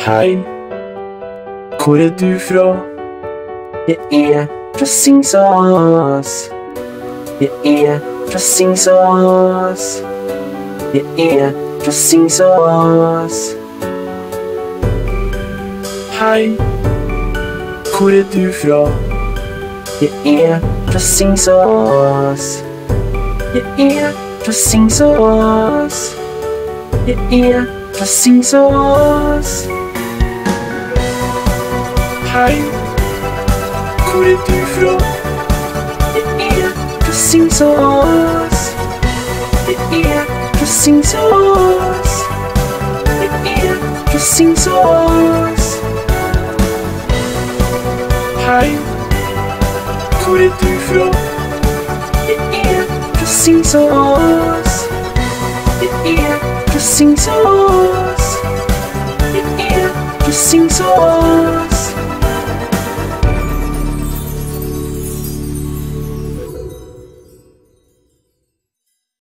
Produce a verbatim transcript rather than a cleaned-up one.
Hei, hvor er du fra? Jeg er fra Singsås. Jeg er fra Singsås. Jeg er fra Singsås. Hei, hvor er du fra? Jeg er fra Singsås. Jeg er fra Singsås. Jeg er fra Singsås. Hei, hvor er du fra? Jeg er fra Singsås. Jeg er fra Singsås. Jeg er fra Singsås. Hei, hvor er du fra? Jeg er fra Singsås. Jeg er fra Singsås. Jeg er fra Singsås.